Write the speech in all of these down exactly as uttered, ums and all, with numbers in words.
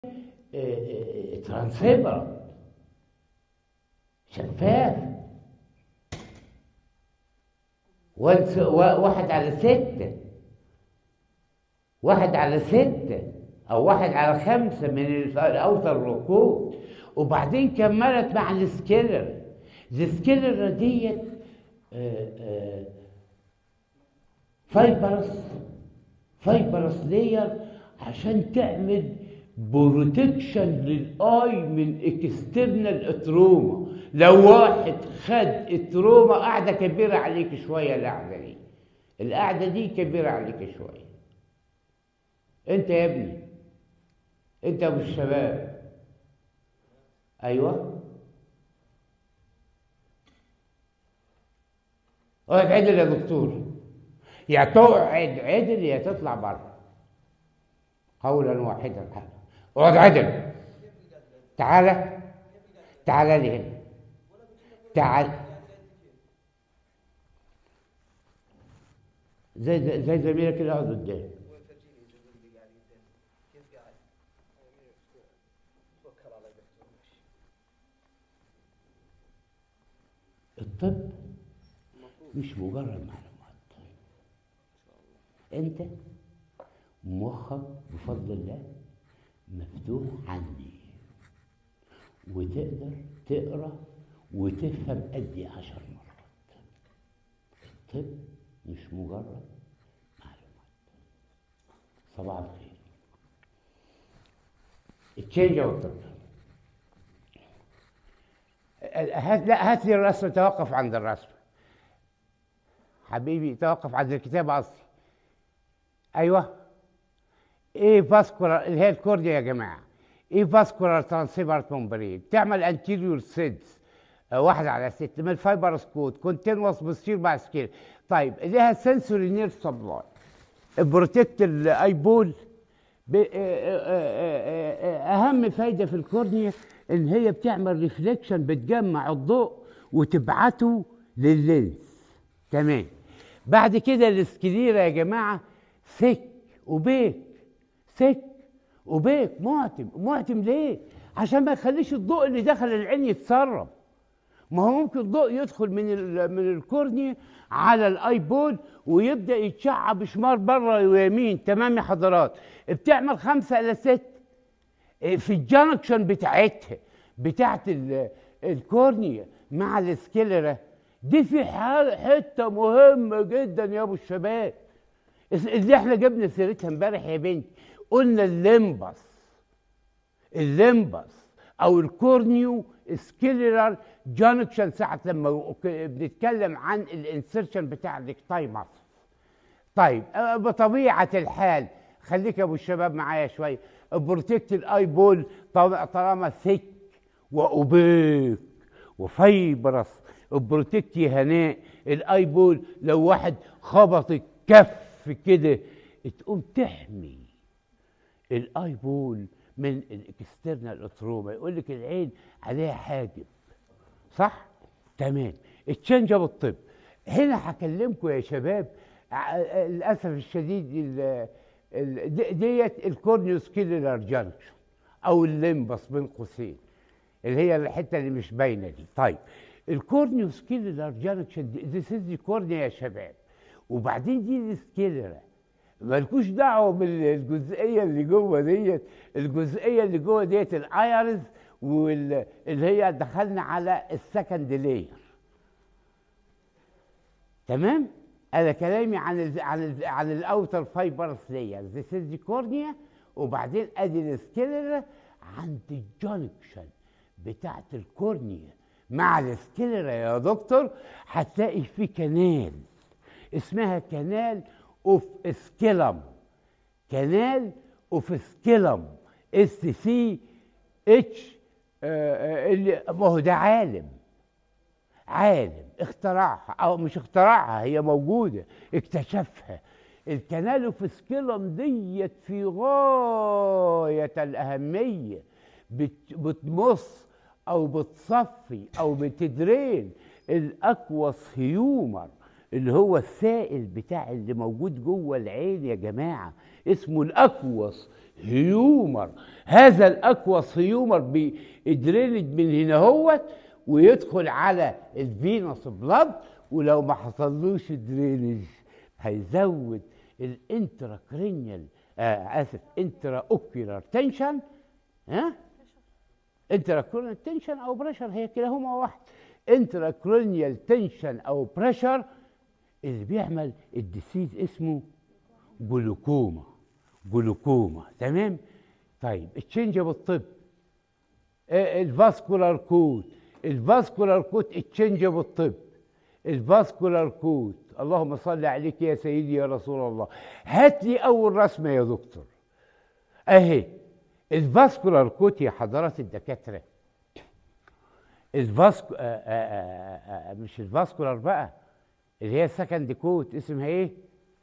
ترانسفير شفاف. واحد على ستة، واحد على ستة أو واحد على خمسة من الأوتر ركود. وبعدين كملت مع السكيلر. السكيلر ديت فايبرس فايبرس لير عشان تعمل بروتكشن للاي من اكسترنال اتروما. لو واحد خد اتروما، قاعده كبيره عليك شويه، القعده دي القعده دي كبيره عليك شويه. انت يا ابني، انت ابو الشباب، ايوه، اقعد عدل يا دكتور، يا تقعد عدل يا تطلع بره، قولا واحدا. اقعد عدل. تعالى تعالى لي هنا، تعال زي زي, زي زميلك اللي قاعد قدام. الطب مش مجرد معلومات. انت مخك بفضل الله مفتوح عني، وتقدر تقرا وتفهم قد عشر مرات. الطب مش مجرد معلومات. صباح الخير. التشينج اوف الطب. هات لا هات لي الرسم، توقف عند الرسم حبيبي، توقف عند الكتاب قصدي. ايوه. ايه فاسكولار اللي هي الكورديا يا جماعه؟ ايه فاسكولار ترانسفيرت ممبرين؟ بتعمل انتيريور سيدز واحد على ست من الفايبر سكوت كونتينوس بتصير مع سكيل. طيب ليها سنسوري نيرف سبلاي بروتكت الاي بول. اهم فايده في الكورنيا ان هي بتعمل ريفليكشن، بتجمع الضوء وتبعته لللينس. تمام. بعد كده السكليرا يا جماعه ثيك وبيك، ثيك وبيك معتم. معتم ليه؟ عشان ما يخليش الضوء اللي دخل العين يتسرب. ما هو ممكن الضوء يدخل من من الكورنيا على الاي بول ويبدا يتشعب شمال بره ويمين. تمام يا حضرات؟ بتعمل خمسه الى ست في الجانكشن بتاعتها بتاعت الكورنيا مع السكيلرا دي. في حته مهمه جدا يا ابو الشباب اللي احنا جبنا سيرتها امبارح يا بنتي. قلنا الليمبس، الليمبس او الكورنيو سكيلرال جانكشن ساعه لما بنتكلم عن الانسرشن بتاع الريكتاي ماسل. طيب بطبيعه الحال خليك يا ابو الشباب معايا شويه. بروتكت الاي بول طالما ثيك واوبيك وفايبرس. بروتكت يا هناء الاي بول لو واحد خبط الكف كده تقوم تحمي الاي بول من الاكسترنال اتروما. يقول لك العين عليها حاجب، صح؟ تمام. التشنج اب الطب. هنا هكلمكم يا شباب للاسف الشديد ديت الكورنيوسكيلر جانكشن او الليمبس بين قوسين اللي هي الحته اللي مش باينه دي. طيب الكورنيوسكيلر جانكشن دي سيزي كورنيا يا شباب، وبعدين دي السكيلرا. مالكوش دعوه بالجزئيه اللي جوه ديت. الجزئيه اللي جوه ديت الايرز واللي هي دخلنا على السكند لاير. تمام؟ انا كلامي عن ال عن ال عن الاوتر فايبرس لاير دي سيزي كورنيا، وبعدين ادي السكيلرا عند الجانكشن بتاعت الكورنيا مع السكيلرا يا دكتور. هتلاقي في كنال اسمها كنال اوف سكيلم، كنال اوف سكيلم اس سي اتش. اللي ما هو ده عالم عالم اخترعها، او مش اخترعها، هي موجوده اكتشفها. الكنال اوف سكيلم ديت في غايه الاهميه، بتمص او بتصفي او بتدرين الاكوس هيومر اللي هو السائل بتاع اللي موجود جوه العين يا جماعه، اسمه الاكوس هيومر. هذا الاكوس هيومر بيدرينج من هنا هوت ويدخل على الفينوس بلاد، ولو ما حصلوش درينج هيزود الانتراكرينيال آه اسف انترا اوكيولار تنشن، ها انتراكرينيال تنشن او بريشر، هي كلاهما واحد. انتراكرينيال تنشن او بريشر اللي بيعمل الديسيز اسمه جلوكوما. جلوكوما تمام. طيب التشنج بالطب، آه الفاسكولار كود، الفاسكولار كود التشنج بالطب، الفاسكولار كود. اللهم صل عليك يا سيدي يا رسول الله. هات لي اول رسمه يا دكتور اهي. الفاسكولار كود يا حضرات الدكاتره، الفاسكو آآ آآ آآ مش الفاسكولار بقى، اللي هي السكند كود اسمها ايه؟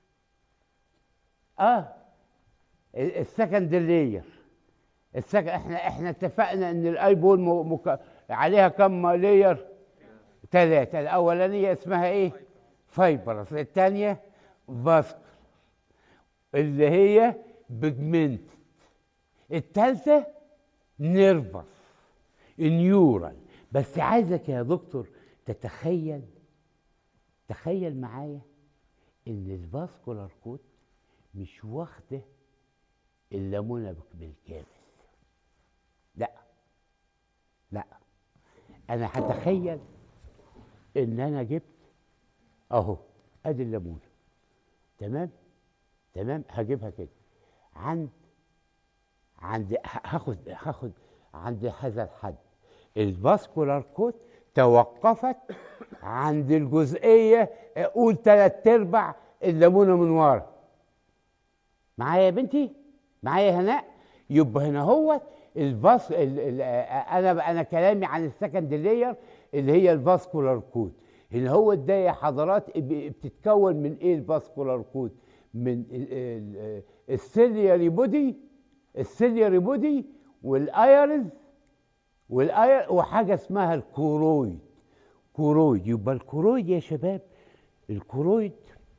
اه السكند لاير. السك... احنا احنا اتفقنا ان الاي بول م... مك... عليها كم لاير؟ ثلاثه. الاولانيه اسمها ايه؟ فايبرس. الثانيه فاسكولار اللي هي بيجمنت. الثالثه نيرفس نيورال. بس عايزك يا دكتور تتخيل، تخيل معايا ان الفاسكولار كود مش واخده الليمونه بالكامل. لا لا، انا هتخيل ان انا جبت اهو ادي الليمونه، تمام تمام، هجيبها كده عند عند هاخد هاخد عند هذا الحد. الفاسكولار كود توقفت عند الجزئيه، قول ثلاث ارباع الليمونه من ورا. معايا يا بنتي؟ معايا يا هناء؟ يبقى هنا هو الفاس ال... ال... انا انا كلامي عن السكند لاير اللي هي الفاسكولار كود. هنا هو ده يا حضرات بتتكون من ايه الفاسكولار كود؟ من السيلياري بودي، السيلياري بودي والايرز والاير وحاجه اسمها الكورويد. كورويد. يبقى الكورويد يا شباب، الكورويد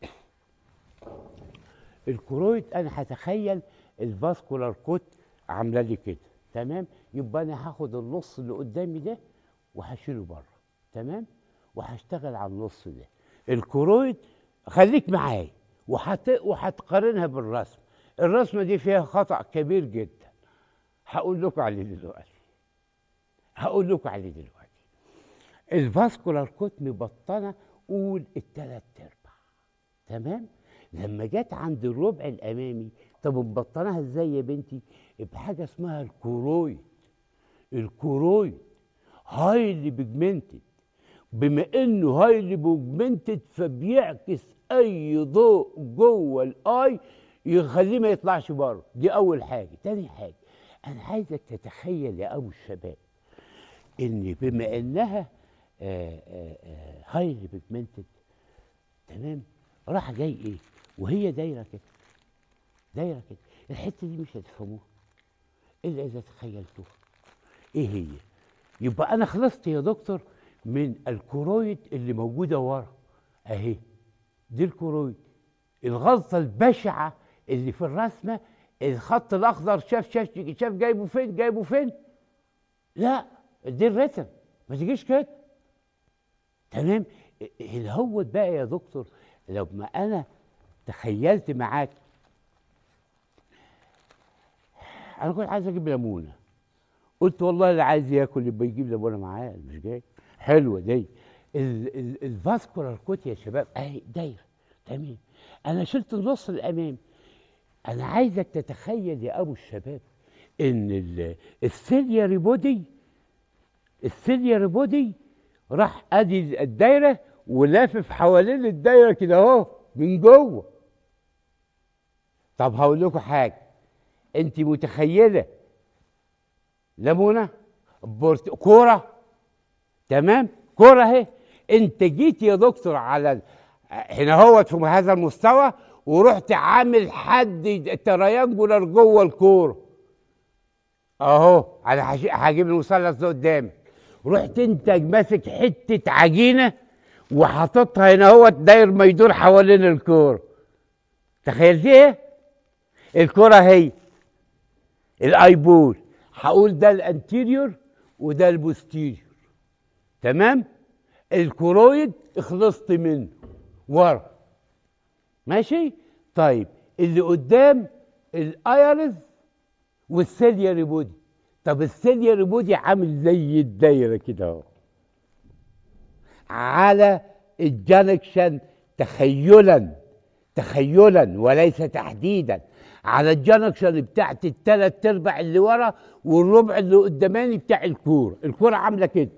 الكورويد انا هتخيل الفاسكولار كود عامله لي كده، تمام. يبقى انا هاخد النص اللي قدامي ده وهشيله بره، تمام، وهشتغل على النص ده. الكورويد خليك معايا وحت... وهتقارنها بالرسم. الرسمه دي فيها خطأ كبير جدا، هقول لكم عليه دلوقتي، هقول لكم عليه دلوقتي. الفاسكولار كود مبطنه، قول الثلاث ارباع، تمام. لما جت عند الربع الامامي، طب مبطناها ازاي يا بنتي؟ بحاجه اسمها الكورويد. الكورويد هايلي بيجمنتد. بما انه هايلي بيجمنتد فبيعكس اي ضوء جوه الاي يخليه ما يطلعش بره. دي اول حاجه. تاني حاجه انا عايزك تتخيل يا ابو الشباب ان بما انها هايلي بيجمنتد، تمام، راح جاي ايه وهي دايره كده، دايره كده. الحته دي مش هتفهموها الا اذا تخيلتوها ايه هي. يبقى انا خلصت يا دكتور من الكورويد اللي موجوده ورا اهي. دي الكورويد. الغلطه البشعه اللي في الرسمه، الخط الاخضر شاف شاف شاف جايبه فين جايبه فين لا دي الرسم، ما تجيش كده، تمام. اللي هو بقى يا دكتور لو ما انا تخيلت معاك، انا كنت عايز اجيب ليمونه، قلت والله اللي عايز ياكل يبقى يجيب ليمونه معاه، مش جاي. حلوه دي. الفاسكولار كوت يا شباب اهي دايره، تمام. انا شلت النص الامامي. انا عايزك تتخيل يا ابو الشباب ان السيلياري بودي، السيلياري بودي راح ادي الدايره ولافف حوالين الدايره كده اهو من جوه. طب هقول لكم حاجه، انت متخيله ليمونه بورت كوره، تمام، كوره اهي. انت جيت يا دكتور على هنا اهوت في هذا المستوى ورحت عامل حد تريانجولار جوه الكوره اهو. انا هجيب المثلث ده قدامك. رحت انت ماسك حته عجينه وحاططها هنا هو داير ما يدور حوالين الكوره. تخيلت ايه؟ الكوره هي الايبول، هقول ده الانتيريور وده البوستيريور، تمام؟ الكرويد اخلصت منه ورا، ماشي؟ طيب اللي قدام الايرز والسيلياري بودي. طب السيلياري بودي عامل زي الدايره كده اهو على الجانكشن، تخيلا تخيلا وليس تحديدا، على الجانكشن بتاعت الثلاث ارباع اللي ورا والربع اللي قداماني بتاع الكوره. الكوره عامله كده،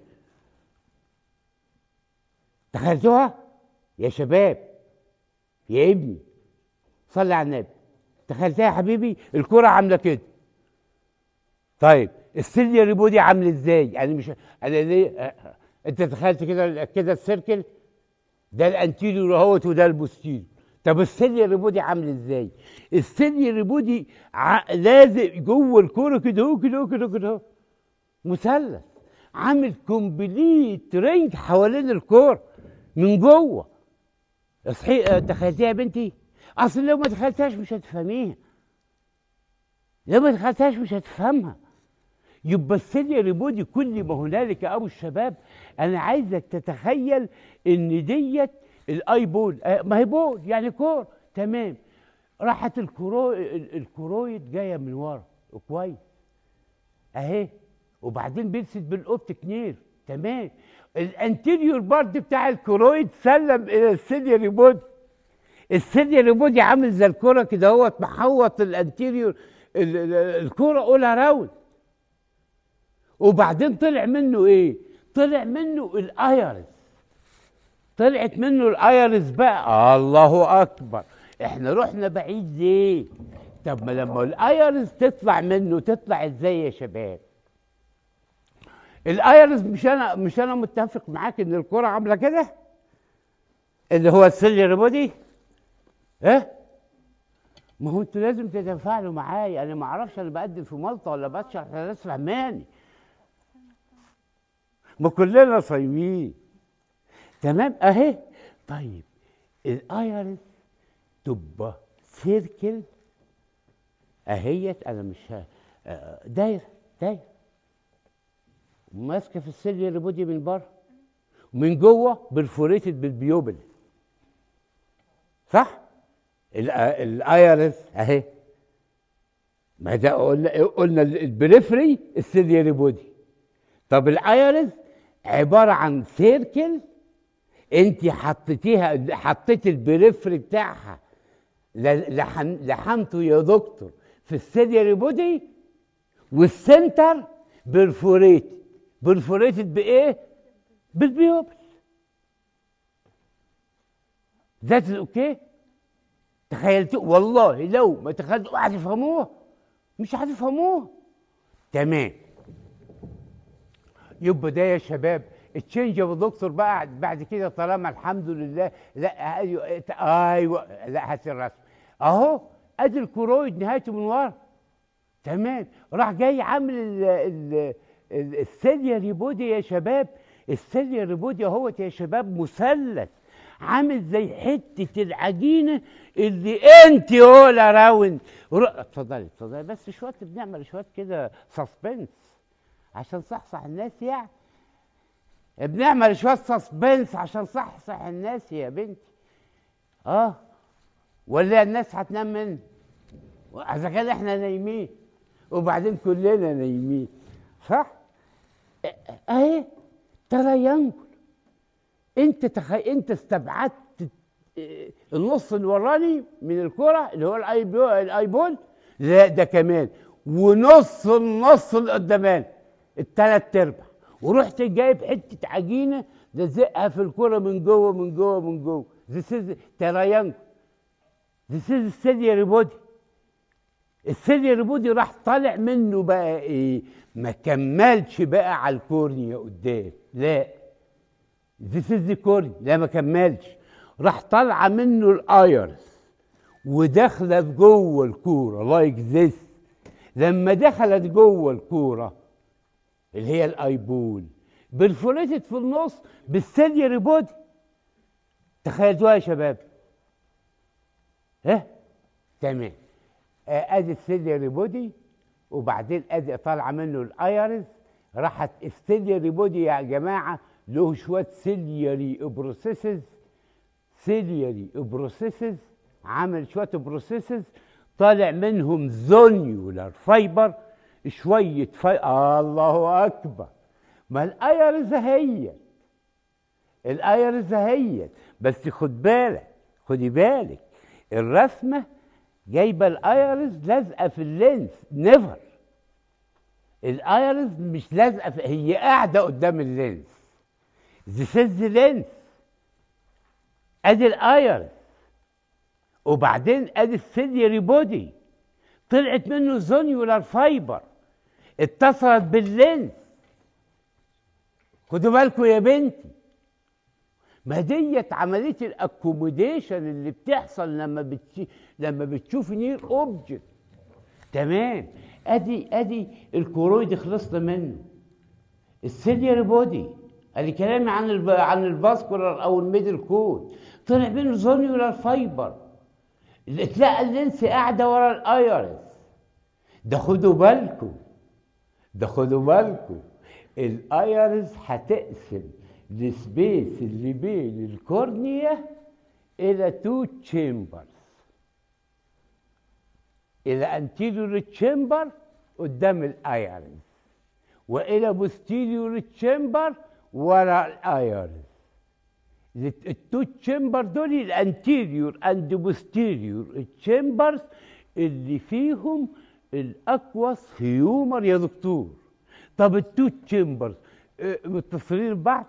تخيلتوها يا شباب يا ابني؟ صلي على النبي. تخيلتها يا حبيبي؟ الكوره عامله كده. طيب السيلياري بودي عامل ازاي؟ يعني مش انا ليه انت تخيلت كده كده السيركل ده الانتيريور اهوت وده البوستيريور. طب السيلياري بودي عامل ازاي؟ السيلياري بودي ع... لازق جوه الكوره كده اهو كده اهو كده كده اهو مثلث، عامل كومبليت رينج حوالين الكوره من جوه. صحيح تخيلتيها يا بنتي؟ اصل لو ما تخيلتهاش مش هتفهميها، لو ما تخيلتهاش مش هتفهمها. يبقى السيلياري بودي كل ما هنالك ابو الشباب، انا عايزك تتخيل ان ديت الاي بول، ما هي بول يعني كور، تمام؟ راحت الكرو الكرويد جايه من ورا كويس اهي، وبعدين بيرست بالاوبتيك نير، تمام؟ الانتيريور بارت بتاع الكرويد سلم الى السيلياري بودي. السيلياري بودي عامل زي الكوره كده اهوت محوط الانتيريور الكوره اول راوند، وبعدين طلع منه ايه؟ طلع منه الايرس، طلعت منه الايرس بقى. الله اكبر، احنا رحنا بعيد ليه؟ طب ما لما الايرس تطلع منه تطلع ازاي يا شباب؟ الايرس مش انا مش انا متفق معاك ان الكرة عامله كده اللي هو السيلياري بودي؟ ايه؟ ما هو انتوا لازم تتفاعلوا معايا، انا ما اعرفش انا بقدم في مالطا ولا بشرح لناس فهماني، ما كلنا صايمين، تمام؟ اهي. طيب الايرس تبقى سيركل اهيت، انا مش دايره دايره ماسكه في السيلياري بودي من بره، ومن جوه برفوريتد بالبيوبل، صح؟ الايرس اهي، ما ده قلنا قلنا البريفري السيلياري بودي. طب الايرس عباره عن سيركل انت حطيتيها، حطيت البريفري بتاعها لحن لحمته يا دكتور في السيلياري بودي، والسنتر برفوريتد. برفوريتد بايه؟ بالبيوبل. ذات اوكي؟ تخيلتوا؟ والله لو ما تخيلتوا هتفهموها، مش هتفهموها، تمام؟ يبقى ده يا شباب التشينج يا دكتور بقى بعد كده، طالما الحمد لله. لا ايوه ايوه، لا هات الرسم اهو، ادي الكرويد نهايته من ورا، تمام؟ راح جاي عامل ال ال السيلياري بودي يا شباب. السيلياري بودي اهوت يا شباب مثلث عامل زي حته العجينه اللي انت ولا راوند. اتفضلي اتفضلي، بس شويه بنعمل شويه كده سسبنس عشان صحصح الناس، يعني بنعمل شويه سسبنس عشان صحصح الناس يا بنتي. اه ولا الناس هتنام من اذا كان احنا نايمين وبعدين كلنا نايمين، صح؟ اهي تريانجل، انت تخ... انت استبعدت النص الوراني من الكره اللي هو الايبول الايبول لا ده كمان، ونص النص اللي قداماني الثلاث ارباع، ورحت جايب حته عجينه لزقها في الكره من جوه من جوه من جوه. This is triangle. This is السيلياري بودي. السيلياري بودي راح طالع منه بقى ايه؟ ما كملش بقى على الكورنيا قدام، لا This is the cornea، لا ما كملش، راح طالعه منه الايرس وداخله في جوه الكوره لايك ذس. لما دخلت جوه الكوره اللي هي الايبول برفوريتد في النص بالسيلياري بودي، تخيلتوها يا شباب؟ ها؟ تمام. آه، ادي السيلياري بودي، وبعدين ادي طالعه منه الايرس. راحت السيلياري بودي يا جماعه له شويه سيلياري بروسيسز، سيلياري بروسيسز، عمل شويه بروسيسز طالع منهم زونيولار فايبر، شويه في... آه الله اكبر. ما الايرس هي الايرس هي بس خد بالك، خدي بالك، الرسمه جايبه الايرس لازقه في اللينس. نيفر، الايرس مش لازقه في، هي قاعده قدام اللينس. ذيس از لينس. ادي الايرس، وبعدين ادي السيلياري بودي طلعت منه زونيولار فايبر اتصلت باللينس. خدوا بالكم يا بنتي، ما ديت عمليه الاكوموديشن اللي بتحصل لما بتشي... لما بتشوف نير اوبجكت. تمام. ادي ادي الكورويد خلصنا منه. السيلياري بودي، ادي كلامي عن الب... عن الفاسكولار او الميدل كود، طلع منه زونيولار فايبر. تلاقي اللينس قاعده ورا الايرس. ده خدوا بالكم، ده خدوا بالكم، الايرس هتقسم السبيس اللي بين الكورنيا الى تو تشامبرز، الى انتيريور تشامبر قدام الايرس، والى بوستيريور تشامبر ورا الايرس. التو تشامبر دول الانتيريور اند بوستيريور تشامبرز اللي فيهم الاكوس هيومر يا دكتور. طب التو تشامبرز متصلين ببعض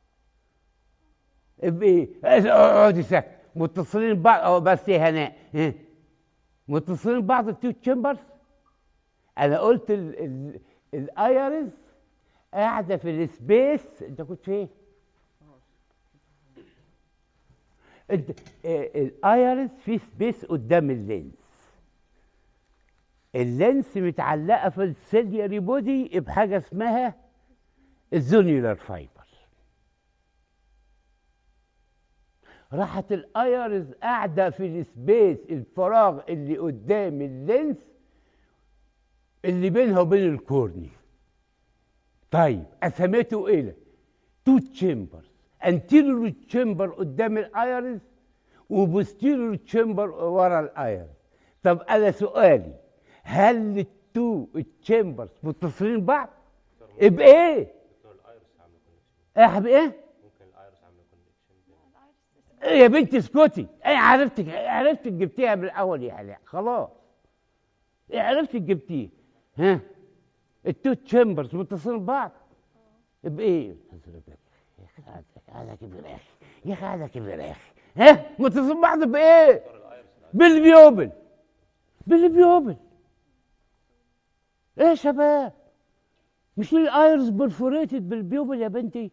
بايه؟ اقعدي ساكت. متصلين ببعض اه بس يا هناء، ها متصلين ببعض التو تشامبرز. انا قلت الايرس قاعده في السبيس. انت كنت فين؟ انت الايرس في سبيس قدام اللينس. اللينس متعلقه في السيلياري بودي بحاجه اسمها الزونيولار فايبر. راحت الايرس قاعده في السبيس، الفراغ اللي قدام اللينس اللي بينها وبين الكورنيا. طيب قسمته الى تو تشامبرز، انتيريور تشامبر قدام الايرس وبوستيريور تشامبر ورا الايرس. طب انا سؤالي، هل التو تشامبرز متصلين ببعض؟ بايه؟ ايه يا حبيبي ايه؟ ايه يا بنتي اسكتي. ايه عرفتك، عرفتك جبتيها من الاول يا علاء. خلاص ايه عرفتك جبتيه. ها التو تشامبرز متصلين ببعض بايه؟ هذا كبير يا اخي، يا اخي هذا كبير يا اخي. ها متصلين ببعض بايه؟ بالبيوبل. بالبيوبل. ايه يا شباب؟ مش الايرس برفوريتد بالبيوبل يا بنتي؟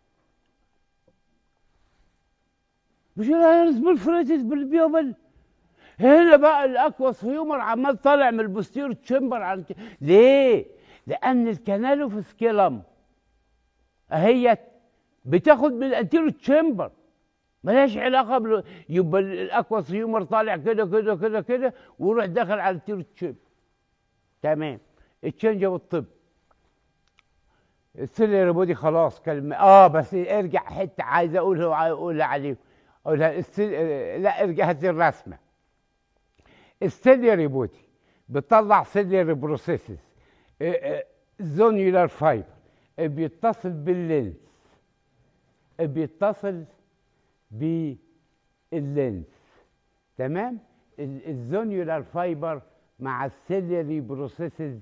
مش الايرس برفوريتد بالبيوبل؟ هنا بقى الاكواس هيومر عمال طالع من البوستيريور تشامبر عن ليه؟ لان الكانالوف سكيلم اهيت بتاخد من الانتيريور تشامبر، ملهاش علاقه بال... يبقى الاكواس هيومر طالع كده كده كده كده ويروح داخل على الانتيريور تشامبر. تمام. التشنج والطب السيلياري بودي خلاص كلمه. اه بس ارجع حته عايز اقولها اقولها عليه. اقولها السل... لا ارجع هات الرسمه. السيلياري بودي بتطلع سيلياري بروسيسز، زونيولار فايبر بيتصل باللينس، بيتصل باللينس. تمام. الزونيولار فايبر مع السيلياري بروسيسز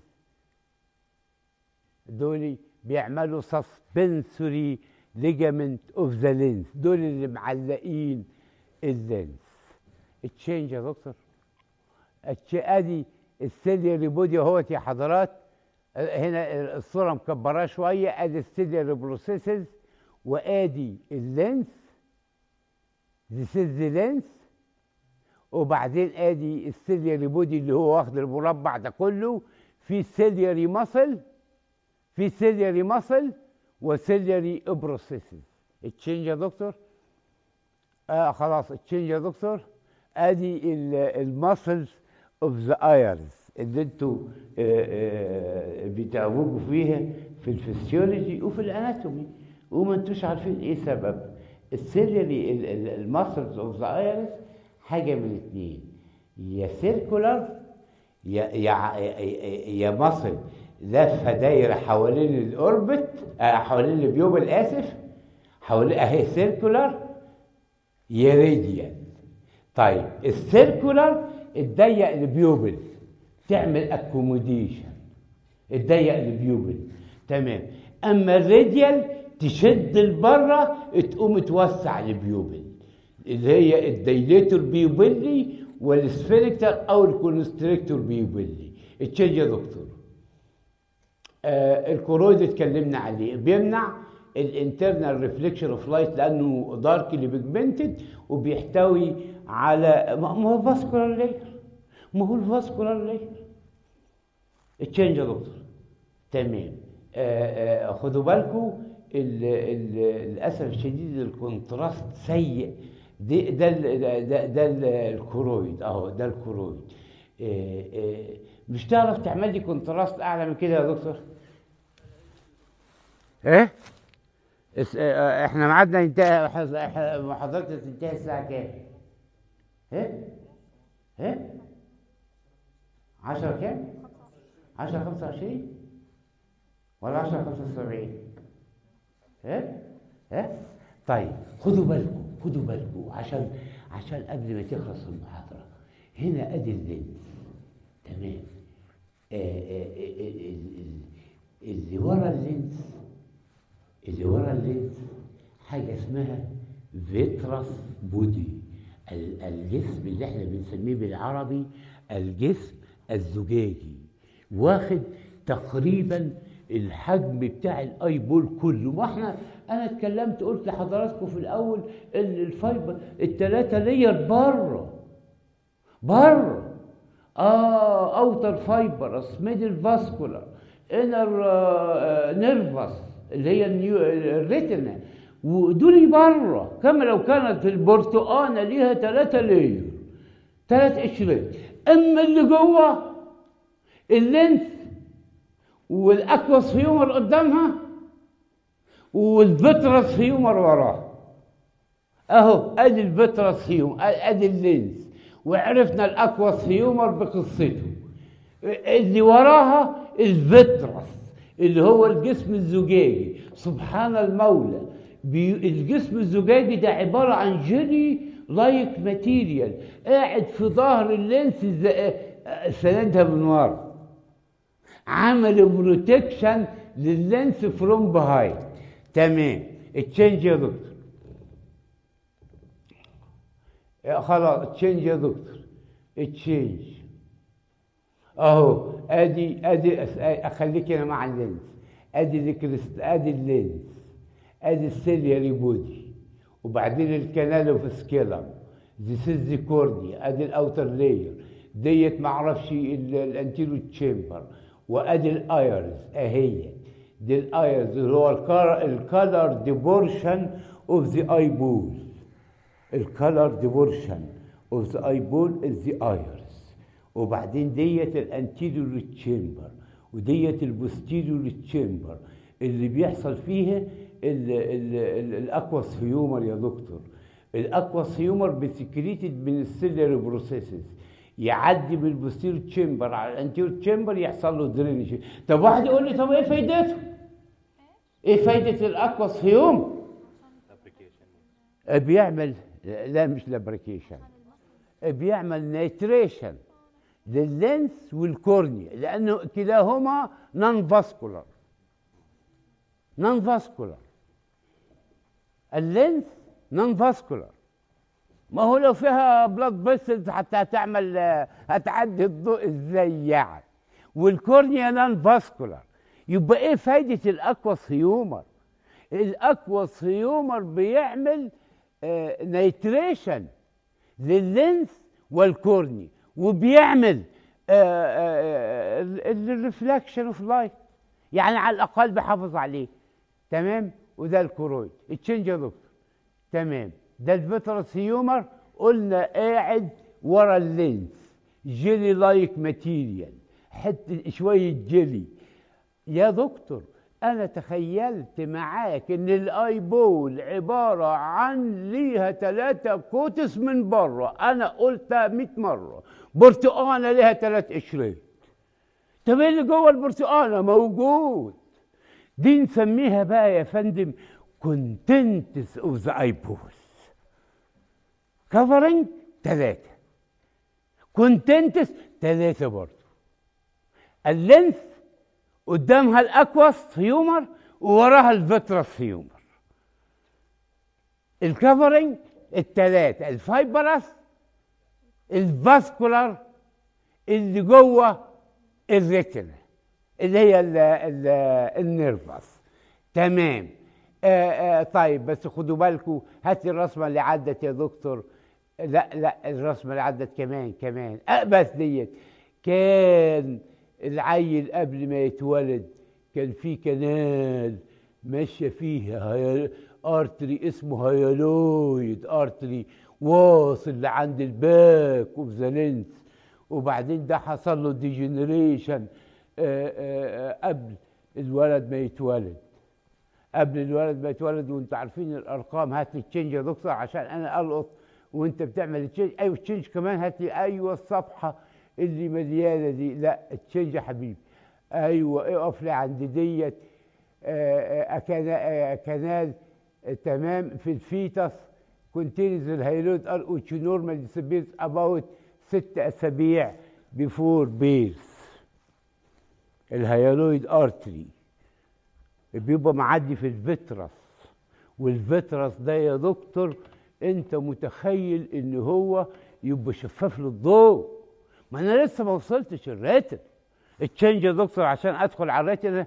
دول بيعملوا سسبنسوري ليجامنت اوف ذا لينس، دول اللي معلقين اللينس. التشينج يا دكتور ادي السيلياري بودي اهوت يا حضرات. هنا الصوره مكبراه شويه. ادي السيلياري بروسيسز وادي اللينس، ذيس از ذا لينس. وبعدين ادي السيلياري بودي اللي هو واخد المربع ده كله. في سيلياري ماسل، في سيلياري ماسل وسيلياري بروسيسز. التشينج يا دكتور آه خلاص تشينج يا دكتور. ادي الماسلز اوف ذا ايرز اللي انتوا آه، آه، بتعوجوا فيها في الفسيولوجي وفي الاناتومي وما انتوش عارفين ايه سبب. السيلري الماسلز اوف ذا ايرز حاجه من اتنين، يا سيركولار يا يا يا ماسل لفه دايره حوالين الاوربت، آه، حوالين البيوبل، اسف، حوالين اهي سيركولار يا راديال. طيب السيركولار تضيق البيوبل، تعمل اكوموديشن، تضيق البيوبل، تمام. اما الراديال تشد لبره تقوم توسع البيوبل، اللي هي الدايليتور بيوبلي والسفينكتر او الكونستريكتور بيوبلي. اتشينج يا دكتور. آه الكورويد اتكلمنا عليه، بيمنع الانترنال ريفليكشن اوف لايت لانه داركلي بيجمنتد وبيحتوي على ما هو فاسكولار لاير، ما هو الفاسكولار لاير. اتشينج يا دكتور، تمام. آه آه خدوا بالكم للاسف الشديد الكونتراست سيء. ده ده ده, ده, ده الكورويد اهو، ده الكورويد. آه آه مش تعرف تعمل لي كونتراست اعلى من كده يا دكتور؟ ايه؟ احنا ميعادنا ينتهي، محاضرتنا تنتهي الساعة كام؟ ايه؟ ايه؟ عشرة كام؟ عشرة خمسة وعشرين؟ ولا عشرة خمسة وسبعين؟ ايه؟ ايه؟ طيب خدوا بالكم، خدوا بالكم عشان عشان قبل ما تخلص المحاضرة. هنا ادي اللينس، تمام. آه آه آه اللي ورا اللينس، اللي ورا اللينس حاجة اسمها فيتراس بودي، الجسم اللي احنا بنسميه بالعربي الجسم الزجاجي، واخد تقريبا الحجم بتاع الاي بول كله. واحنا انا اتكلمت قلت لحضراتكم في الاول ان الفايبر الثلاثه لير بره بره اه اوتر فايبرس، ميدل فاسكولار، انر نيرفس اللي هي الريتنا، ودول بره. كما لو كانت البرتقانه ليها ثلاثه لير، ثلاث قشرات. اما اللي جوه اللينس والاكوس هيومر قدامها والفيترس هيومر وراها. اهو ادي الفيترس هيومر، ادي اللينس، وعرفنا الاكوس هيومر بقصته. اللي وراها الفيترس اللي هو الجسم الزجاجي. سبحان المولى، الجسم الزجاجي ده عباره عن جيلي لايك ماتيريال قاعد في ظهر اللينس، سندها من ورا، عمل بروتكشن لللينس فروم بيهايند. تمام. اتشينج يا دكتور. خلاص اتشينج يا دكتور، اتشينج اهو. ادي ادي اخليك انا مع اللينس، ادي الكريست، ادي اللينس، ادي السيلياري بودي، وبعدين الكانال اوف سكيلم، ذيس از ذا كورنيا، ادي الاوتر لاير ديت معرفش الانتيرو تشامبر، وادي الايرز اهي، دي الايرز اللي هو الكالر ديبورشن اوف ذا اي بول. الكالر ديبورشن اوف ذا اي بول از ذا ايرز. وبعدين ديت الانتيريور تشامبر، وديت البوستيريور تشامبر اللي بيحصل فيها الاكواس هيومر يا دكتور. الاكواس هيومر بسكريتد من السيلري بروسيسز، يعدي من البوستيريور تشامبر على الانتيريور تشامبر يحصل له درينج. طب واحد يقول لي طب ايه فايدته؟ ايه فايده الاكواس هيومر؟ بيعمل، لا مش لابريكيشن، بيعمل نيتريشن لللينس والكورنيا، لانه كلاهما نون فاسكولار. نون فاسكولار اللينس نون فاسكولار، ما هو لو فيها بلاد فيسلز حتى هتعمل هتعدي الضوء ازاي يعني؟ والكورنيا نون فاسكولار. يبقى ايه فايده الاكواس هيومر؟ الاكواس هيومر بيعمل آه نيتريشن لللينس والكورني، وبيعمل الريفلكشن اوف لايت، يعني على الاقل بيحافظ عليه. تمام. وده الكورويد. اتشينج يا دكتور. تمام. ده الفيترس هيومر، قلنا قاعد ورا اللينس، جيلي لايك ماتيريال، حته شويه جيلي. يا دكتور انا تخيلت معاك ان الاي بول عباره عن ليها ثلاثه كوتس من بره، انا قلتها مئة مره، برتقانه ليها ثلاث قشرين. طب ايه اللي جوه البرتقانه؟ موجود. دي نسميها بقى يا فندم كونتنتس اوف ذا اي بول. كفرنج ثلاثه، كونتنتس ثلاثه برضه. اللينث قدامها الاكواس هيومر ووراها الفيترس هيومر. الكفرنج الثلاثه، الفايبرس، الفاسكولار، اللي جوه الريتنا اللي هي ال ال النيرفس. تمام. آآ آآ طيب بس خدوا بالكم، هات الرسمه اللي عدت يا دكتور. لا لا الرسمه اللي عدت كمان كمان بس ديت. كان العيل قبل ما يتولد كان في كنال ماشيه فيه هي... ارتري اسمه هيالويد ارتري واصل لعند الباك اوف ذا لينس، وبعدين ده حصل له ديجنريشن قبل الولد ما يتولد. قبل الولد ما يتولد، وانتوا عارفين الارقام. هات لي التشينج يا دكتور عشان انا القط وانت بتعمل التشينج. ايوه التشينج كمان هات لي. ايوه الصفحه اللي مليانه دي. لا التشينج يا حبيبي. ايوه اقف لي عند ديت. كنال تمام في الفيتس كونتينز الهيلود ار which normally disappears about ست اسابيع بيفور بيرث. الهيالويد ارتري بيبقى معدي في الفيترس، والفيترس ده يا دكتور انت متخيل ان هو يبقى شفاف للضوء. ما انا لسه ما وصلتش الراتب. التشينج يا دكتور عشان ادخل على الراتب.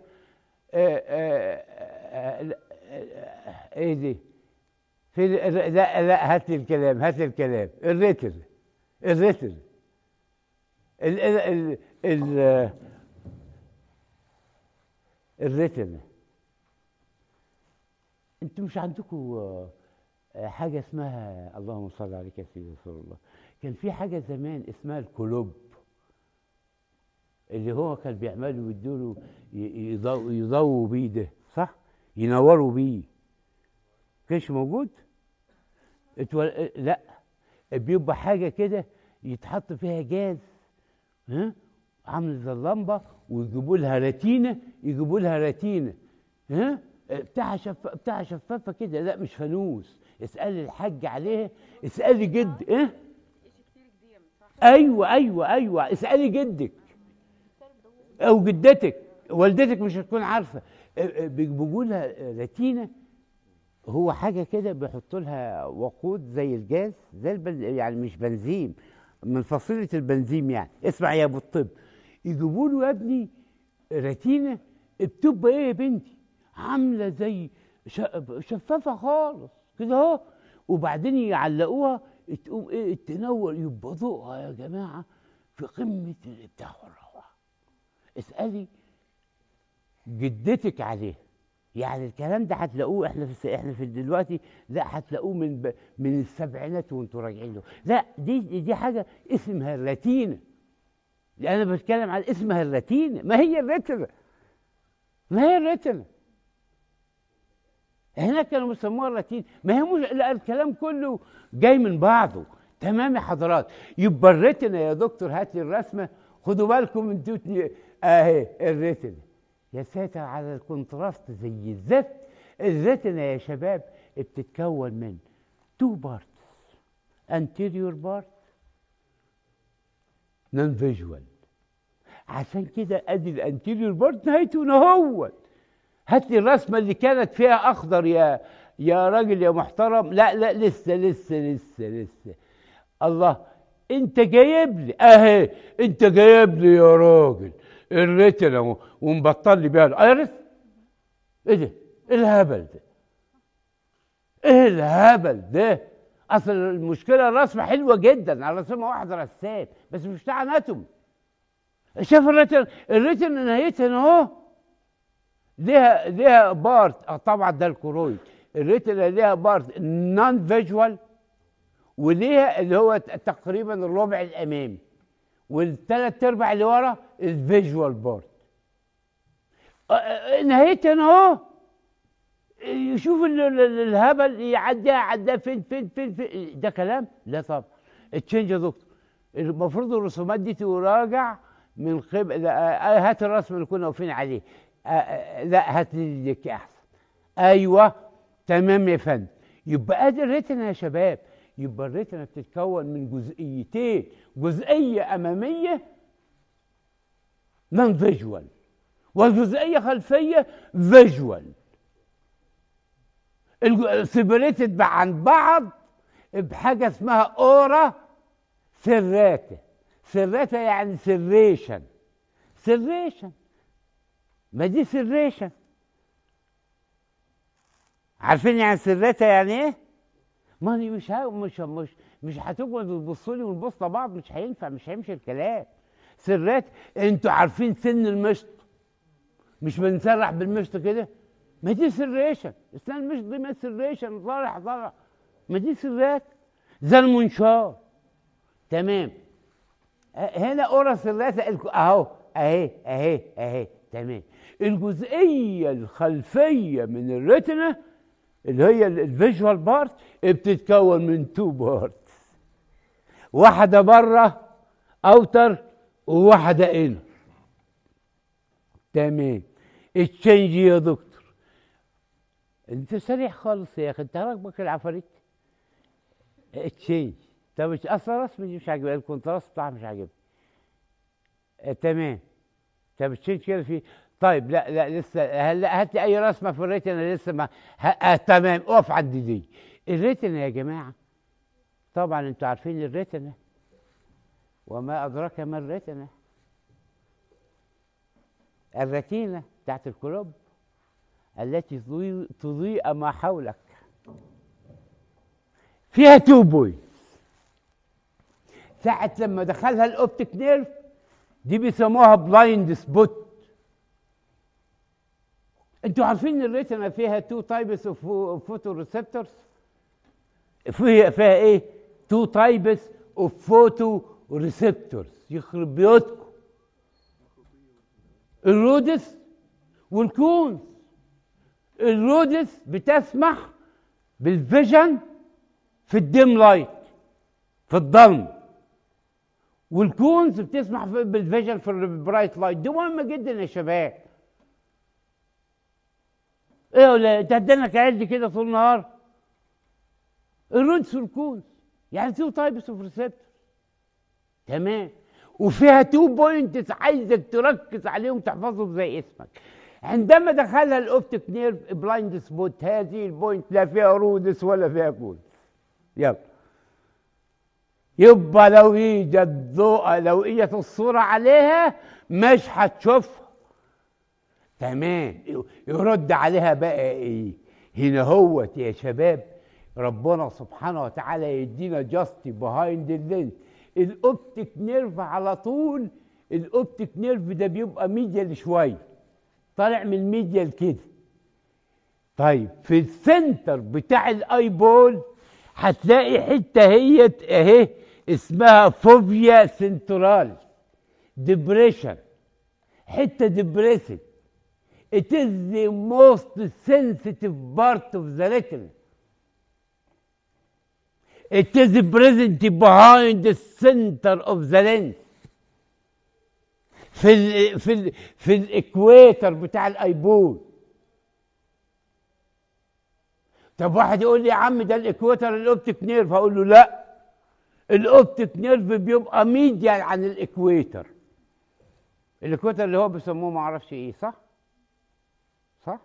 ايه دي؟ في لا لا هات لي الكلام، هات لي الكلام. الريتل الريتل ال ال ال الريتل. انتوا مش عندكم حاجه اسمها، اللهم صل عليك يا سيدي رسول الله، كان في حاجه زمان اسمها الكلوب، اللي هو كان بيعملوا يدوا له يضووا بيه ده، صح؟ ينوروا بيه. كانش موجود؟ اتول... لا بيبقى حاجه كده يتحط فيها جاز، ها، عامل زي اللمبه، ويجيبوا لها راتينه، يجيبوا لها راتينه، ها، بتاع شف... بتاع شفافه كده. لا مش فانوس. اسالي الحاج عليها، اسالي جد. ايه؟ ايوه ايوه ايوه اسالي جدك او جدتك، والدتك مش هتكون عارفه. بيجيبوا لها راتينه، هو حاجه كده بيحطوا لها وقود زي الجاز، زي البنز... يعني مش بنزين، من فصيله البنزين يعني. اسمع يا ابو الطب، يجيبوا له يا ابني راتينه بتبقى ايه يا بنتي؟ عامله زي شفافه خالص كده اهو، وبعدين يعلقوها تقوم ايه تنور، يبقى ضوءها يا جماعه في قمه الابداع والروعه. اسالي جدتك عليه. يعني الكلام ده هتلاقوه احنا في احنا في دلوقتي، لا هتلاقوه من ب... من السبعينات وانتوا راجعين له. لا دي دي حاجه اسمها الراتينه. انا بتكلم عن اسمها الراتينه، ما هي الريتنا، ما هي الريتنا. هناك كانوا بيسموها الراتين. ما هي مش، لا الكلام كله جاي من بعضه. تمام يا حضرات. يبقى الريتنا يا دكتور، هات لي الرسمه. خدوا بالكم انتوا اهي الريتنا. يا ساتر على الكونتراست زي الزفت. الريتنا يا شباب بتتكون من تو بارتس، انتيريور بارت نون فيجوال. عشان كده ادي الانتيريور بارت نهايته نهوت. هات لي الرسمه اللي كانت فيها اخضر يا يا راجل يا محترم. لا لا لسه لسه لسه لسه. الله، انت جايب لي اهي، انت جايب لي يا راجل الريتنا ومبطل لي بيها الايرس. ايه ده؟ ايه الهبل ده؟ ايه الهبل ده؟ اصل المشكله الرسمه حلوه جدا، انا رسمها واحد رسام بس مش بتاع اناتومي. شايف الريتنا؟ الريتنا نهايتها اهو ليها ليها بارت. اه طبعا ده الكرويد. الريتنا ليها بارت نون فيجوال، وليها اللي هو تقريبا الربع الامامي، والثلاث ارباع اللي ورا الفيجوال بارت. نهايتها اهو، يشوف الهبل يعديها عداها فين فين فين فين ده كلام؟ لا طبعا. التشينج يا دكتور المفروض الرسومات دي تراجع من قبل، هات الرسم اللي كنا واقفين عليه. لا هات لي ديك احسن. ايوه تمام يا فندم. يبقى ادي الريتنا يا شباب. يبقى الريتنا بتتكون من جزئيتين، جزئيه اماميه نون فيجوال، وجزئيه خلفيه فيجوال، سيبريتد عن بعض بحاجه اسمها اورا سراتا. سراتا يعني سريشن. سريشن، ما دي سريشن. عارفين يعني سراتا يعني ايه؟ ما دي مش ها مش مش مش هتقعدوا تبصوا لي ونبص لبعض، مش هينفع، مش هيمشي الكلام. سرات، انتوا عارفين سن المشط؟ مش بنسرح بالمشط كده؟ ما دي سريشن. استنى المشط دي ما سريشن، طالع طالع، ما دي سرات زي المنشار. تمام. هنا اورا سرات اهو، اهي اهي اهي تمام. الجزئيه الخلفيه من الريتنا اللي هي الفيجوال بارت بتتكون من تو بارت، واحده بره اوتر وواحده انر. تمام. التشينج يا دكتور انت سريع خالص يا اخي، انت راكبك العفاريت. التشينج، طب اصلا رسمي دي مش عاجبني، الكونتراست بتاعها مش عاجبني. آه تمام. طب التشينج كده في، طيب لا لا لسه، هلا هات لي اي رسمه في الريتنا لسه ما ه... آه تمام. اقف عند دي. الريتنا يا جماعه طبعا انتوا عارفين الريتنا، وما ادراك ما الريتنا. الرتينه بتاعت القلوب التي تضيء, تضيء ما حولك، فيها تو بوينت. ساعة لما دخلها الاوبتيك نيرف دي بيسموها بلايند سبوت. انتوا عارفين ان الريتنا فيها تو تايبس اوف فوتو ريسبتورز؟ فيها فيها ايه؟ تو تايبس اوف فوتو ريسبتورز. يخرب بيوتكم. الرودس والكونز. الرودس بتسمح بالفيجن في الديم لايت، في الضلمه، والكونز بتسمح بالفيجن في البرايت لايت. دي مهمه جدا يا شباب. ايه ولا انت هتدنك عد كده طول النهار؟ الرودس والكونز يعني تو تايبس اوف ريسبتور. تمام. وفيها تو بوينتس عايزك تركز عليهم تحفظهم زي اسمك. عندما دخلها الاوبتيك نيرف بلايند سبوت، هذه البوينت لا فيها رودس ولا فيها كونز. يلا. يبقى لو اجت ضوء، لو اجت الصوره عليها مش هتشوفها. تمام. يرد عليها بقى ايه؟ هنا هوت يا شباب ربنا سبحانه وتعالى يدينا جاستي بيهايند اللينس. الاوبتيك نيرف على طول، الاوبتيك نيرف ده بيبقى ميديال شويه، طالع من الميديال كده. طيب في السنتر بتاع الاي بول هتلاقي حته هي اهي اسمها فوفيا سنترال ديبريشن، حته ديبريسد. It is the most sensitive part of the retina. It is present behind the center of the lens. في ال في ال في الاكويتر بتاع الايبول. طب واحد يقول لي يا عم ده الاكويتر الاوبتيك نيرف، هقول له لا، الاوبتيك نيرف بيبقى ميديال عن الاكويتر. الاكويتر اللي هو بيسموه ما اعرفش ايه، صح؟ صح؟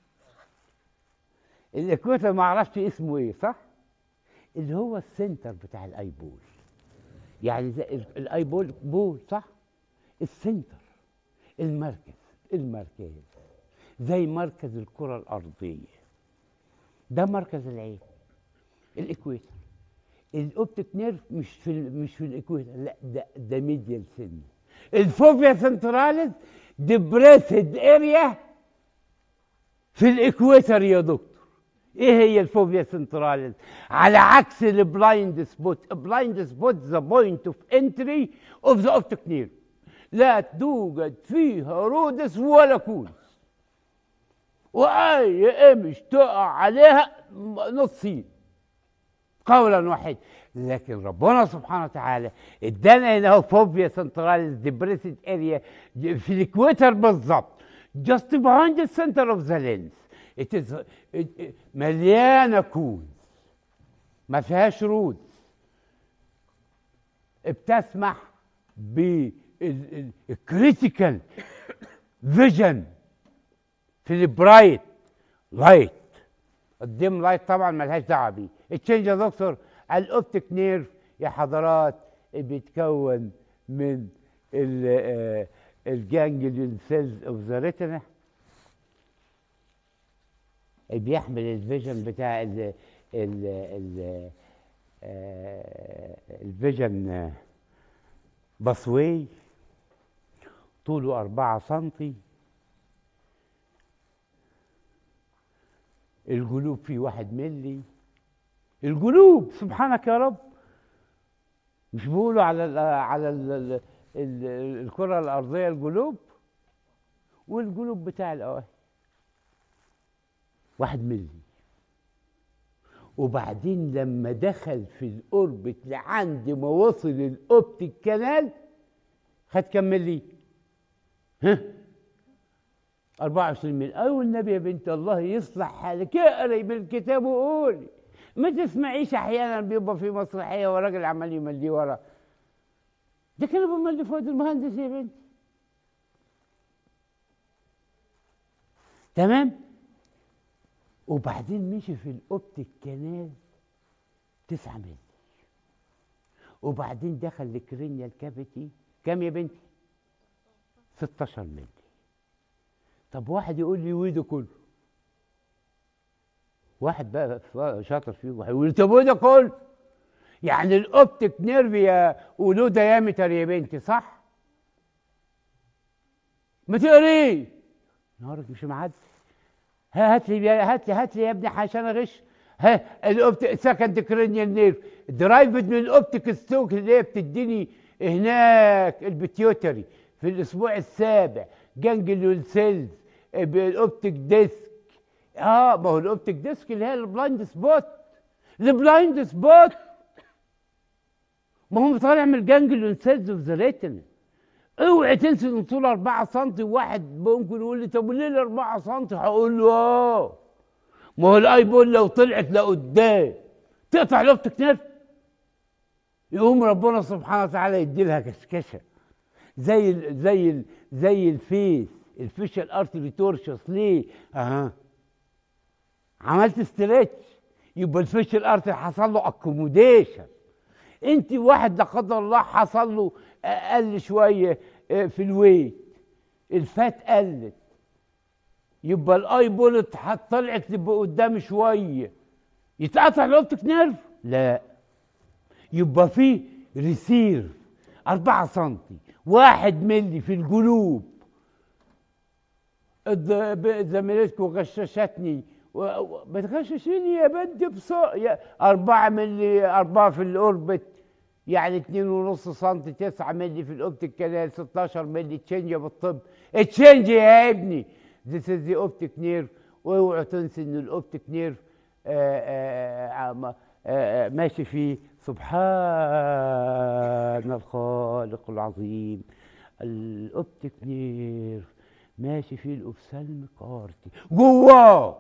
الاكويتر ما اعرفش اسمه ايه، صح؟ اللي هو السنتر بتاع الايبول. يعني زي الايبول بول، صح؟ السنتر، المركز، المركز زي مركز الكرة الأرضية. ده مركز العين، الإكويتر. الأوبتيك نيرف مش في مش في الإكويتر، لا ده ده ميديال سن. الفوفيا سنتراليز ديبريسد اريا في الإكويتر يا دكتور. ايه هي الفوبيا سنتراليس؟ على عكس البلايند سبوت. البلايند سبوت ذا بوينت اوف انتري اوف ذا اوبتيك نيرف، لا توجد فيها رودس ولا كوز، واي ايمج تقع عليها نصين قولا واحد. لكن ربنا سبحانه وتعالى ادانا هنا فوبيا سنتراليس ديبريسد اريا في الاكويتر بالظبط، just behind the center of the lens. it is مليانه كوز ما فيهاش رود، بتسمح بالكريتيكال فيجن في البرايت لايت. الديم لايت طبعا ملهاش دعوه بيه. التشينج يا دكتور، الاوبتيك نيرف يا حضرات بيتكون من الجانجليون سيلز اوف ذا ريتنا، بيحمل الفيجن بتاع ال ال ال الفيجن باسواي، طوله أربعة سنتي، الجلوب فيه واحد ملي. الجلوب سبحانك يا رب، مش بيقولوا على ال على ال ال ال الكرة الأرضية الجلوب، والجلوب بتاع الأواهي واحد ملي. وبعدين لما دخل في الأوربت لعند ما وصل الأوبتيك كانال خد كام ملي؟ ها؟ أربعة وعشرين ملي. أيوة النبي يا بنت الله يصلح حالك، اقري من الكتاب وقولي، ما تسمعيش أحيانا بيبقى في مسرحية وراجل عمال يمليه ورا. ده كانوا بيملي فؤاد المهندس يا بنت. تمام؟ وبعدين مشي في الأوبتيك كانال تسعة ملي، وبعدين دخل الكرينيال كافيتي كام يا بنتي؟ ستاشر ملي. طب واحد يقول لي وده كله، واحد بقى شاطر فيه وهيقول لي طب وده كله؟ يعني الاوبتيك نيرف يا وله ديامتر يا بنتي صح؟ ما تقريه نهارك مش معدي. ها هات لي هات لي هات لي يا ابني عشان اغش. ها الاوبتيك سكند كرينيال نيرف درايفد من الاوبتيك ستوك اللي هي بتديني هناك البيتيوتري في الاسبوع السابع، جانجليون سيلز بالاوبتيك ديسك. اه ما هو الاوبتيك ديسك اللي هي البلايند سبوت. البلايند سبوت ما هو طالع من الجانجليون سيلز اوف ذا ريتنا. اوعي تنسي ان طول أربعة سنتي. واحد ممكن يقول لي طب ليه أربعة سنتي؟ هقول له اه ما هو الاي بول لو طلعت لقدام تقطع الاوبتيك نيرف، يقوم ربنا سبحانه وتعالى يدي لها كشكشه زي ال زي ال زي الفيس الفيشال ارتري تورشس. ليه؟ اها عملت استريتش، يبقى الفيشال ارتري حصل له اكوموديشن. انت واحد لا قدر الله حصل له قل شويه في الويت، الفات قلت، يبقى الاي بولت طلعت تبقى قدام شويه، يتقطع الاوبتيك نيرف؟ لا، يبقى في ريسيرف أربعة سنتي واحد ملي في الجلوب. زميلتكم غششتني، بتغششيني يا بنت بصوت. أربعة ملي، أربعة في الأوربت يعني اتنين ونص سنتي، تسعة ملي في الأوبتيك كانال، ستاشر ملي. تشينج بالطب، تشينج يا ابني. This is the optic nerve. واوعوا تنسي إن الأوبتيك نيرف ماشي فيه سبحان الخالق العظيم. الأوبتيك نيرف ماشي فيه الأوفسالميك ارتي جواه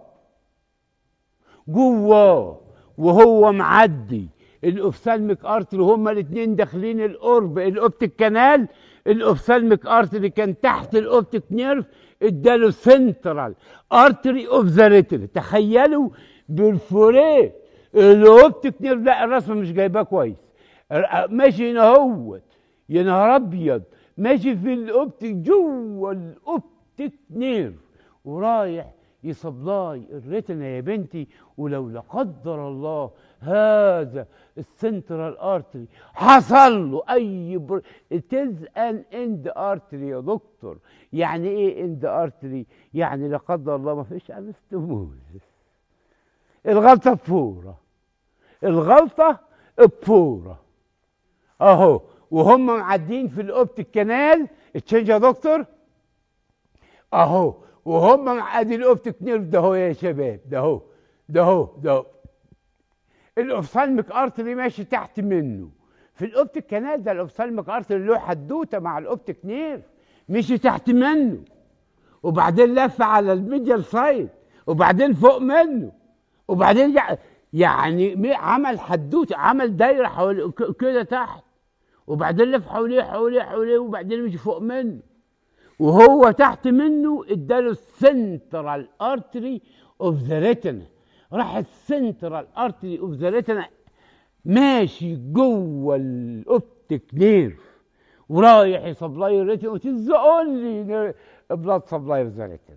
جواه وهو معدي الاوفسالميك ارتري، هما الاثنين داخلين القرب الاوبتيك كانال. الاوفسالميك ارتري كان تحت الاوبتيك نيرف، اداله سنترال ارتري اوف ذا ريتنا. تخيلوا بالفوريه الاوبتيك نيرف. لا الرسمه مش جايباه كويس، ماشي هنا اهوت يا نهار ابيض، ماشي في الاوبتيك جوه الاوبتيك نيرف ورايح يسبلاي الريتنا يا بنتي. ولو لا قدر الله هذا السنترال ارتري حصل له اي بر... تز ان اند ارتري يا دكتور. يعني ايه اند ارتري؟ يعني لا قدر الله ما فيش انستموزس، الغلطه بفوره، الغلطه بفوره اهو. وهم معديين في الاوبتيك كانال تشينج يا دكتور اهو، وهم معدي الاوبتيك نيرف ده اهو يا شباب، ده اهو ده اهو ده اهو. الاوفثالميك ارتري ماشي تحت منه في الاوبتيك كانال، ده الاوفثالميك ارتري له حدوته مع الاوبتيك نيرف، مشي تحت منه وبعدين لف على الميديال سايد وبعدين فوق منه وبعدين يعني عمل حدوته، عمل دايره حوالي كده تحت وبعدين لف حواليه حواليه حواليه وبعدين مشي فوق منه، وهو تحت منه اداله السنترال ارتري اوف ذا ريتنا. راح السنترال ارتري اوف ذا ريتنا ماشي جوه الاوبتيك نيرف ورايح يسبلاي الريتنا، وتز اونلي بلاد سبلاي اوف ذا ريتنا.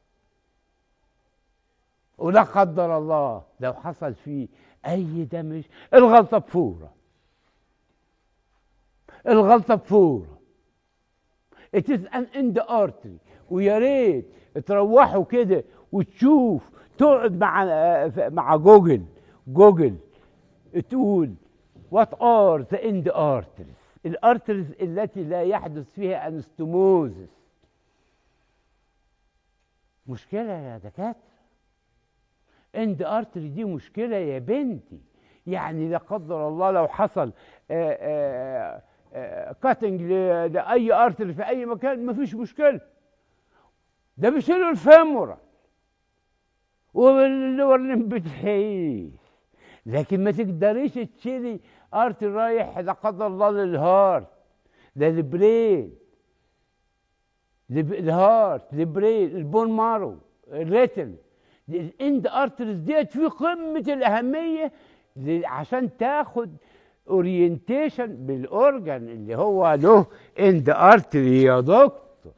ولا قدر الله لو حصل فيه اي دمج، الغلطه بفوره، الغلطه بفوره. It is an end artery. ويا ريت تروحوا كده وتشوف، تقعد مع مع جوجل جوجل تقول what are the end arteries، الارتريز التي لا يحدث فيها انستموزس. مشكله يا دكاتره، اند ارتري دي مشكله يا بنتي. يعني لا قدر الله لو حصل آآ آآ كاتنج لاي ارتري في اي مكان مفيش مشكله، ده بيشيلوا الفيمورال واللور لمب بتعيش، لكن ما تقدريش تشيلي ارتري رايح لا قدر الله للهارت، ده البرين، الهارت، البرين، البون مارو، الريتن. الاند ارتريز ديت في قمه الاهميه عشان تاخد اورينتيشن بالاورجن اللي هو له اند ارتري يا دكتور.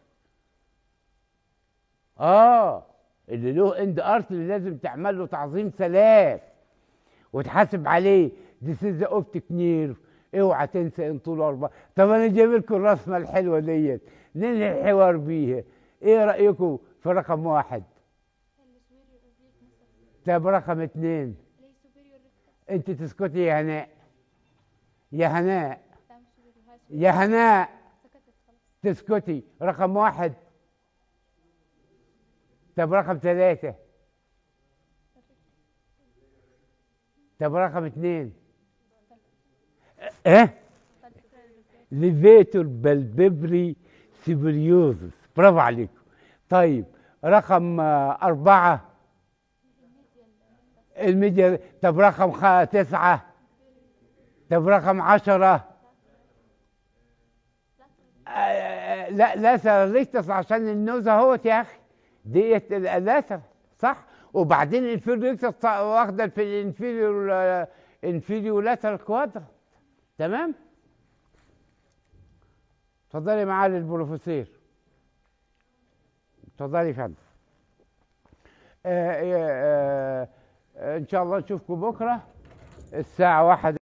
اه اللي له اند ارتري لازم تعمل له تعظيم سلام وتحاسب عليه. This is the optic nerve. اوعى تنسى ان طول اربعه. طب انا جايب لكم الرسمه الحلوه ديت ننهي الحوار بيها. ايه رايكم في رقم واحد؟ طب رقم اتنين انت تسكتي يا هناء، يا هناء يا هناء تسكتي. رقم واحد. طب رقم ثلاثة. طب رقم اتنين. اه ليفيتور بالبيبري سيبريوزس. برافو عليكم. طيب رقم أربعة الميديا. طب رقم خ... تسعة. طب رقم عشرة. آه لا لاسر ريكتس عشان النوزة اهوت يا اخي ديت لاسر صح. وبعدين الانفيريور ريكتس واخده في الانفيريور انفيريور لاترال كوادرنت. تمام. اتفضلي معالي البروفيسور. اتفضلي يا فندم. آه آه آه ان شاء الله نشوفكم بكره الساعه واحدة.